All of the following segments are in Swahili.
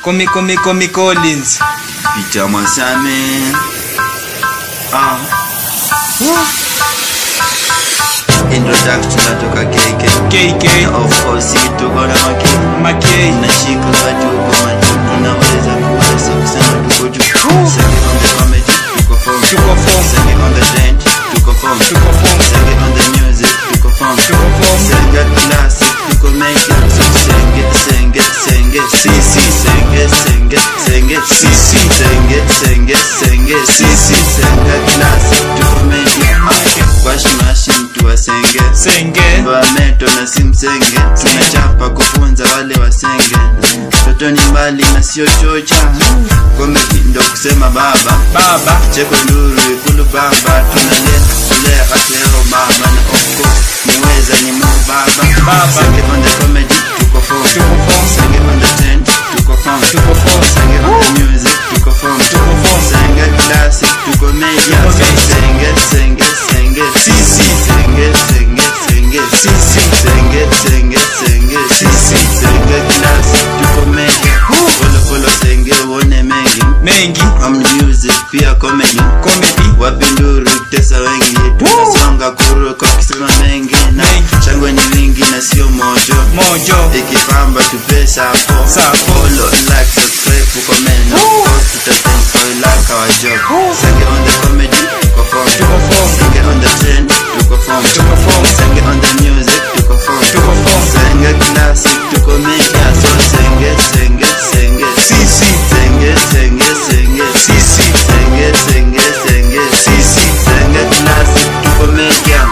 Komi Collins. Peter Mwasame. Introduction natoka KK. Of course tuko na Makei. Nashika watu kwa macho. Tunaweza kuweza kusema tuko juu. Senge on the comedy, tuko form. Senge on the trend, tuko form. Senge on the music, tuko form. Senge classic, tuko make it. Senge CC. Senge classic, tuko make it. Wash machine tuwa Senge. Mba meto na simsenge. Tunachapa kufunza wale wa Senge. Toto ni mbali na sio chocha. Komedi ndo kusema baba. Cheko nduru ikulu baba. Tunalea ateo mama. Na of course niweza ni mu baba. Senge on the comedy tuko form. Senge on the trend tuko form. Senge on the music tuko form. Senge classic tuko media. Senge CC. Senge classic tuko media. Follow Senge uone mengi. From music pia comedy. Wapinduru tesa wengi. Tunasonga kuruka kisema mengi. Na shangwe ni wingi na sio mojo. Ikipamba tupesa hapo. Follow, like, subscribe, comment. Tutathank for like our job. Senge on the comedy tuko form. Senge on the trend tuko form. Senge on the music tuko form. Senge classic tuko media. So Senge CC. Senge classic tuko media.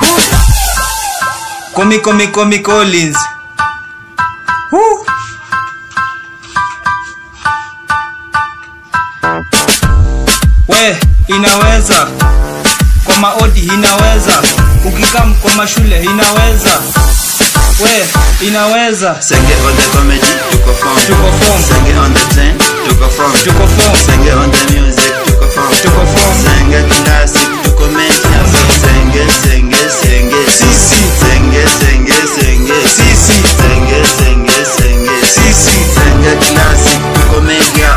Komi Collins. We inaweza kwa maodi inaweza, ukikam kwa mashule inaweza. We inaweza. Senge on the comedy tuko form. Senge on the trend tuko form. Senge on the music tuko form. Senge classic tuko media. Senge CC. Senge classic tuko media.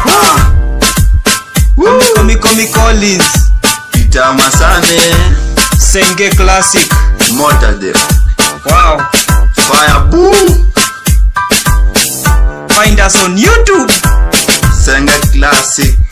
Komi Collins. Peter Mwasame. Senge Classic. Motade. Wow. Fire boom. Find us on YouTube. Senge Classic.